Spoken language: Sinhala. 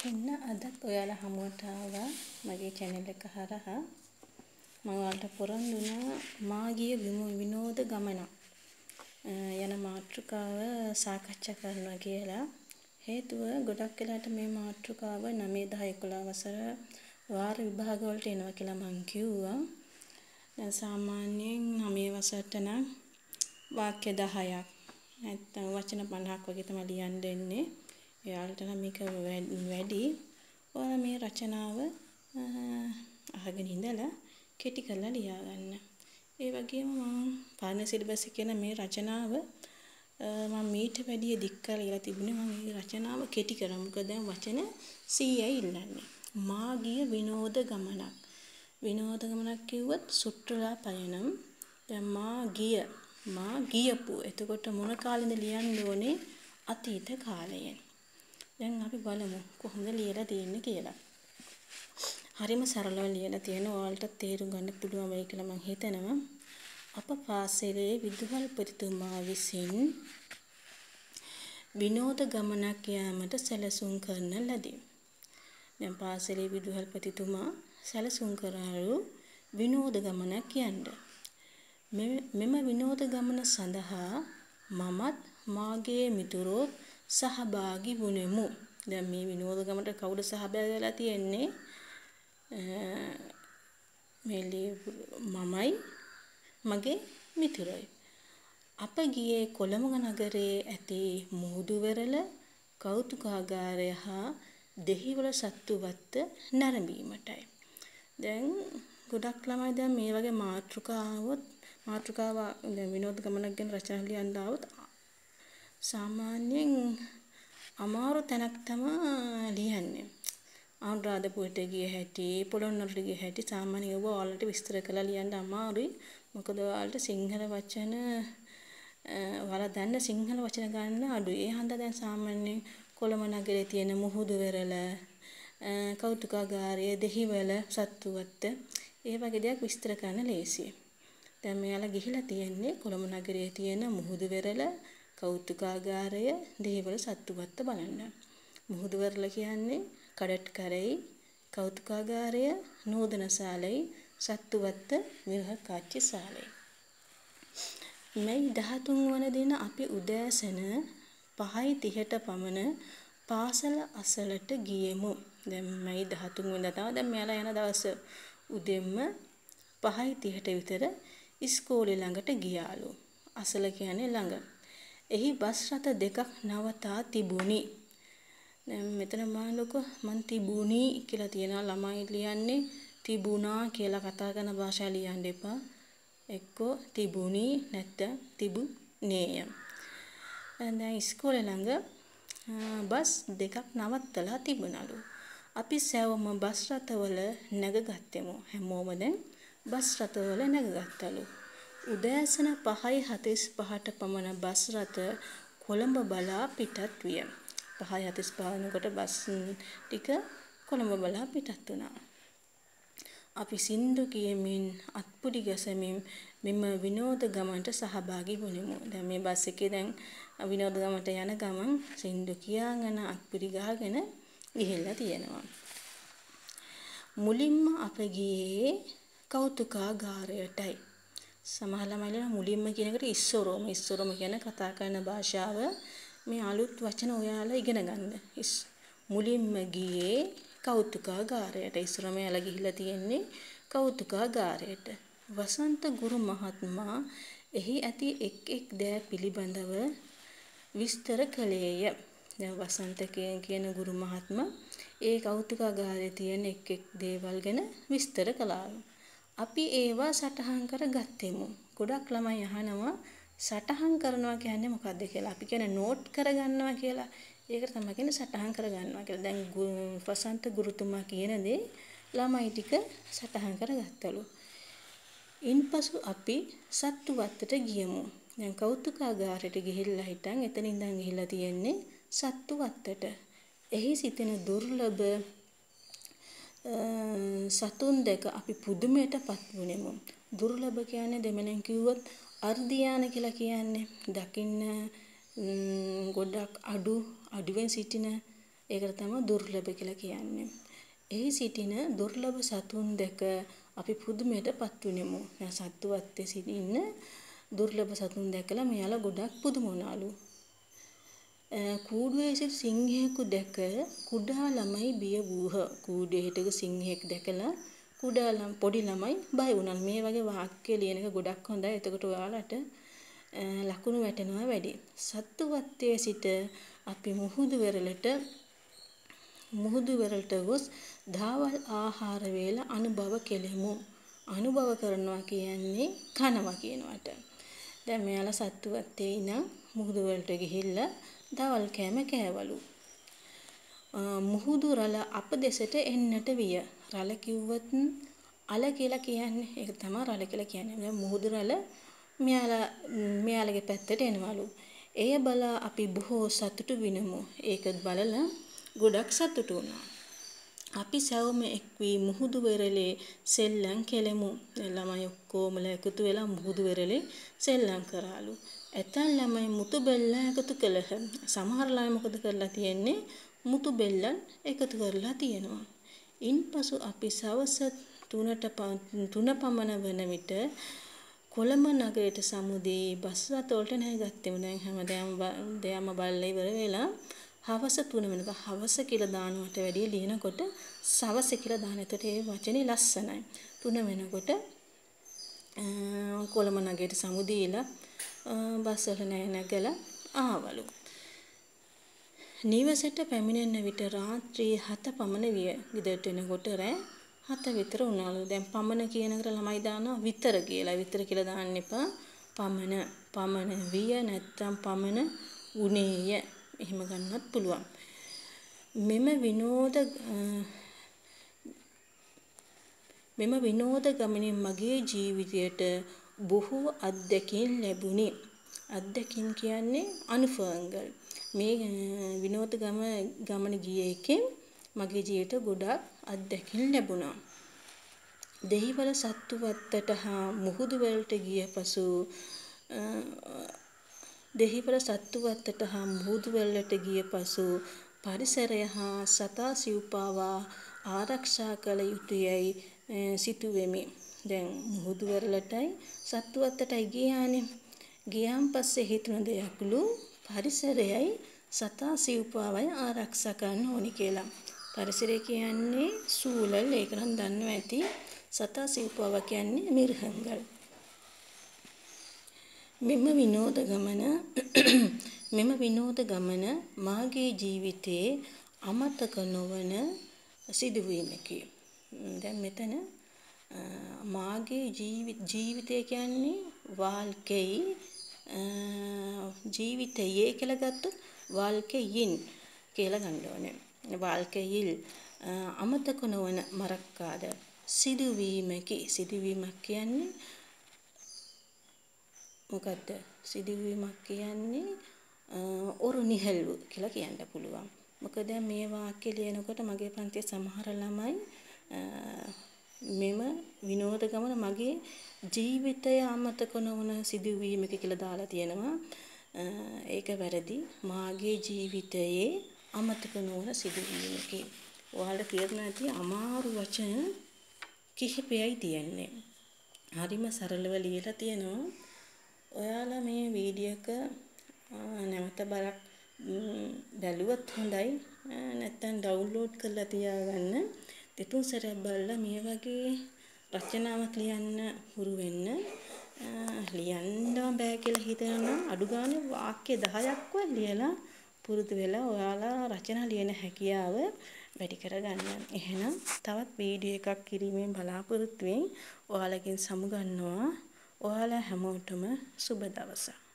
එන්න අදත් ඔයාලා හමුවට ආවා මගේ channel එක හරහා මම ඔයාලට පොරොන්දු වුණා මාගිය විනෝද ගමන යන මාතෘකාව සාකච්ඡා කරනවා කියලා. හේතුව ගොඩක් වෙලාට මේ මාතෘකාව 9 10 11 වසර වාර විභාග වලට එනවා කියලා මං කිව්වා. දැන් සාමාන්‍යයෙන් 9 වසරට නම් වාක්‍ය 10ක් නැත්නම් වචන 50ක් වගේ තමයි ලියන්න දෙන්නේ. එයාලට නම් මේක වැඩි. ඔයාලා මේ රචනාව අහගෙන ඉඳලා කෙටි කරලා ලියා ගන්න. ඒ වගේම මම පාන සිලබස් කියන මේ රචනාව මම මීට වැඩිය දික් කරලා ඉලා තිබුණේ මම මේ රචනාව කෙටි කරා. මොකද දැන් වචන 100යි ඉල්ලන්නේ. මාගිය විනෝද ගමනක්. විනෝද ගමනක් කිව්වොත් සුට්‍රලා පයනම්. දැන් මා ගියපු. එතකොට මොන කාලෙද ලියන්න ඕනේ? අතීත කාලයෙන්. දැන් අපි බලමු කොහොමද ලියලා තියෙන්නේ කියලා. හරිම සරලව ලියලා තියෙන ඔයාලට තේරුම් ගන්න පුළුවන් වෙයි කියලා මම හිතනවා. අප පාසලේ විදුහල්පතිතුමා විසින් විනෝද ගමනක් යාමට සැලසුම් කරන ලදී. දැන් පාසලේ විදුහල්පතිතුමා සැලසුම් කරාලු විනෝද ගමනක් යන්න. මෙම විනෝද ගමන සඳහා මමත් මාගේ මිතුරෝ සහභාගී වුණෙමු. දැන් මේ විනෝද ගමනට කවුද සහභාගී වෙලා තියෙන්නේ? මමයි මගේ මිතුරයි. අප ගියේ කොළඹ නගරයේ ඇති මුහුදුවෙරළ කෞතුකාගාරය හා දෙහිවල සත්තුවත්ත නැරඹීමටයි. දැන් ගොඩක් ළමයි දැන් මේ වගේ මාතෘකාව විනෝද ගමනක් ගැන රචනා ලියන්න ආවොත් සාමාන්‍යයෙන් අමාරු තැනක් තමයි ලියන්නේ. අනුරාධපුරට ගිය හැටි, පොළොන්නරුවට ගිය හැටි සාමාන්‍යයෙන් ඔයාලට විස්තර කරලා ලියන්න අමාරුයි. මොකද ඔයාලට සිංහල වචන ඔයාලා දන්න සිංහල වචන ගන්න අඩුයි. ඒ හන්ද දැන් සාමාන්‍යයෙන් කොළඹ නගරයේ තියෙන මුහුදු වෙරළ, කෞතුකාගාරය, දෙහිවල සත්තුවත්ත ඒ වගේ දේවල් විස්තර කරන්න ලේසියි. දැන් මෙයාලා ගිහිලා තියෙන්නේ කොළඹ නගරයේ තියෙන මුහුදු වෙරළ, කෞතුකාගාරය, දෙහිවල සත්තුවත්ත බලන්න. මුහුදු වෙරළ කියන්නේ කඩට්කරයි, කෞතුකාගාරය නූතනශාලයි, සත්තුවත්ත විරහකාච්චි ශාලයි. මේ 13 වන දින අපි උදෑසන 5:30ට පමණ පාසල අසලට ගියෙමු. දැන් මේ 13 වෙනිදා තමයි දැන් මෙයාලා යන දවස. උදෙන්ම 5:30ට විතර ඉස්කෝලේ ළඟට ගියාලු. අසල කියන්නේ ළඟ. එහි බස් රථ දෙකක් නවතා තිබුණි. දැන් මෙතන බලන්නකො මං තිබුණි කියලා තියෙනවා. ළමයි ලියන්නේ තිබුණා කියලා කතා කරන භාෂාව ලියන්න එපා. එක්කෝ තිබුණි නැත්නම් තිබුණේය. දැන් ඉස්කෝලේ ළඟ බස් දෙකක් නවත්තලා තිබුණලු. අපි සෑවම බස් රථවල නැගගත්තෙමු. හැමෝම දැන් බස් රථවල නැගගත්තලු. උදෑසන 5:45ට පමණ බස් රථ කොළඹ බලා පිටත් විය. 5:45 වෙනකොට බස් ටික කොළඹ බලා පිටත් වුණා. අපි සින්දු කියමින් අත්පුඩි ගසමින් මෙම විනෝද ගමනට සහභාගී වුණෙමු. දැන් මේ බස් එකේ දැන් විනෝද ගමනට යන ගමන් සින්දු කියාගෙන අත්පුඩි ගහගෙන ගිහිල්ලා තියෙනවා. මුලින්ම අප ගියේ කෞතුකාගාරයටයි. සමහර ළමයිලා මුලින්ම කියන එකට ඉස්සරෝම කියන කතා කරන භාෂාව මේ අලුත් වචන ඔයාලා ඉගෙන ගන්න. මුලින්ම ගියේ කෞතුකාගාරයට. ඉස්සරම යාලා ගිහිල්ලා තියෙන්නේ කෞතුකාගාරයට. වසන්ත ගුරු මහත්මයා එහි ඇති එක් දෑ පිළිබඳව විස්තර කළේය. දැන් වසන්ත කියන ගුරු මහත්මයා ඒ කෞතුකාගාරයේ තියෙන එක් දේවල් ගැන විස්තර කළා. අපි ඒවා සටහන් කරගත්තෙමු. ගොඩක් ළමයි අහනවා සටහන් කරනවා කියන්නේ මොකක්ද කියලා. අපි කියන්නේ නෝට් කරගන්නවා කියලා. ඒකට තමයි කියන්නේ සටහන් කරගන්නවා කියලා. දැන් වසන්ත ගුරුතුමා කියන දේ ළමයි ටික සටහන් කරගත්තලු. ඉන්පසු අපි සත්තුවත්තට ගියමු. දැන් කෞතුකාගාරයට ගිහිල්ලා හිටන් එතන ඉඳන් ගිහිල්ලා තියෙන්නේ සත්තුවත්තට. එහි සිටින දුර්ලභ සතුන් දැක අපි පුදුමයටපත් වුණෙමු. දුර්ලභ කියන්නේ දෙමළෙන් කිව්වොත් අර්ධියාන කියලා කියන්නේ. දකින්න ගොඩක් අඩුවෙන් සිටින ඒකට තමයි දුර්ලභ කියලා කියන්නේ. එහි සිටින දුර්ලභ සතුන් දැක අපි පුදුමයටපත් වෙනෙමු. දැන් සත්තු වත්තේ සිටින දුර්ලභ සතුන් දැකලා මෙයාලා ගොඩක් පුදුම වුණාලු. කූඩුවේ සිට සිංහයෙකු දැක කුඩා ළමයි බිය වූහ. කූඩුවේ හිටක සිංහයෙක් දැකලා පොඩි ළමයි බය වුණා. මේ වගේ වාක්‍ය ලියන එක ගොඩක් හොඳයි. එතකොට ඔයාලට ලකුණු වැටෙනවා වැඩි. සත්තු වත්තේ සිට අපි මුහුදු වෙරළට ගොස් දහවල් ආහාර වේල අනුභව කෙලෙමු. අනුභව කරනවා කියන්නේ කනවා කියනවට. දැන් මෙයාලා සත්තු වත්තේ ඉඳන් මුහුදු වෙරළට ගිහිල්ලා දවල් කෑම කෑවලු. මුහුදු රළ අප දෙසට එන්නට විය. රළ කිව්වත් අල කියලා කියන්නේ. ඒක තමයි රළ කියලා කියන්නේ. දැන් මුහුදු රළ මෙයාලගේ පැත්තට එනවලු. එය බලා අපි බොහෝ සතුටු විනමු. ඒක බලලා ගොඩක් සතුටු වුණා. අපි සැවොම එක් වී මුහුදු වෙරළේ සෙල්ලම් කෙලෙමු. ළමයි ඔක්කොමලා එකතු වෙලා මුහුදු වෙරළේ සෙල්ලම් කරාලු. ඇතන් ළමයි මුතු බෙල්ල එකතු කළහ. සමහර ළමයි මොකද කරලා තියෙන්නේ? මුතු බෙල්ලන් එකතු කරලා තියෙනවා. ඉන්පසු අපි සවස 3 පමණ වන විට කොළඹ නගරයට සමුදී බස් රථවලට නැගගත්තෙමු. දැන් හැමදාම බලලා ඉවර වෙලා හවස 3 වෙනකම් හවස කියලා දානවට වැඩිය ලියනකොට සවස කියලා දාන. එතකොට ඒ වචනේ ලස්සනයි. 3 වෙනකොට කොළඹ නගරයට සමුදීලා බස් වල නැගලා ආවලු. නිවසට පැමිණෙන විට රාත්‍රී 7 පමණ විය. ගෙදරට එනකොට රෑ 7 විතර වුණාලු. දැන් පමණ කියන එකට ළමයි දානවා විතර කියලා. විතර කියලා දාන්න එපා. පමණ විය නැත්තම් පමණ උනේය. එහෙම ගන්නත් පුළුවන්. මෙම විනෝද ගමනින් මගේ ජීවිතයට බොහෝ අත්දැකීම් ලැබුණි. අත්දැකීම් කියන්නේ අනුභවங்கள். මේ විනෝද ගමන ගියේ එකෙන් මගේ ජීවිතයට ගොඩක් අත්දැකීම් ලැබුණා. දෙහිවල සත්තු වත්තට හා මුහුදු වෙරළට ගිය පසු පරිසරය හා සතා සිව්පාවා ආරක්ෂා කළ යුතුයයි සිතුවෙමි. දැන් මුහුදු වෙරළටයි සත්තු වත්තටයි ගියානේ. ගියාන් පස්සේ හිතුණ දෙයක්ලු පරිසරයයි සතා සිව්පාවයි ආරක්ෂා කරන්න ඕනි කියලා. පරිසරය කියන්නේ සූලල්. ඒක නම් දන්නවා ඇති. සතා සිව්පාව කියන්නේ මිරිහංගල්. මෙම විනෝද ගමන මාගේ ජීවිතයේ අමතක නොවන සිදුවීමකි. දැන් මෙතන මාගේ ජීවිතය කියන්නේ වාල්කෙයි ජීවිතයේ කියලා ගත්තොත් වාල්කෙයින් කියලා ගන්න ඕනේ. වාල්කෙයිල් අමතක නොවන මරක්කාද සිදුවීමකි. සිදුවීමක් කියන්නේ මොකද්ද? සිදුවීමක් කියන්නේ ඔරු නිහල්ව කියලා කියන්න පුළුවන්. මොකද මේ වාක්‍ය ලියනකොට මගේ පන්තියේ සමහර ළමයි මෙම විනෝද ගමන මගේ ජීවිතය අමතක නොවන සිදුවීමක කියලා දාලා තියෙනවා. ඒක වැරදි. මාගේ ජීවිතයේ අමතක නොවන සිදුවීමක. ඔයාලට තේරුණා ඇති අමාරු වචන කිහිපයයි තියෙන්නේ. හරිම සරලව ලියලා තියෙනවා. ඔයාලා මේ වීඩියෝ එක නැවත බලක් බැලුවත් හොඳයි. නැත්නම් ඩවුන්ලෝඩ් කරලා තියාගන්න. දෙතුන් සැරයක් බලලා මේ වගේ රචනාවක් ලියන්න හුරු වෙන්න. ලියන්න බෑ කියලා හිතනවා අඩු ගානේ වාක්‍ය 10ක්වත් ලියලා පුරුදු වෙලා ඔයාලා රචනා ලියන හැකියාව වැඩි කරගන්න. එහෙනම් තවත් වීඩියෝ එකක් කිරීමෙන් බලාපොරොත්තු වෙමින් ඔයාලකින් සමුගන්නවා. ඔයාලා හැමෝටම සුබ දවසක්.